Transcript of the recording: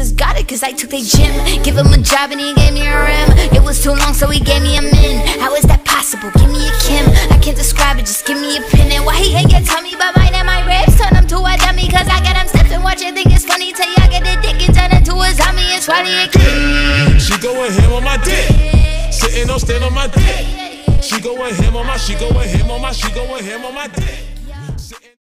just got it cause I took their gym. Give him a job and he gave me a rim. It was too long so he gave me a min. How is that possible? Give me a Kim. I can't describe it, just give me a pin. And why he ain't get tummy but mine and my ribs? Turn him to a dummy cause I get him stiff and watch it think it's funny till y'all get the dick and turn into a zombie and swallow a kid. She going ham on my dick, sitting on stand on my dick. She going ham on my, she going ham on my, she going ham on my dick.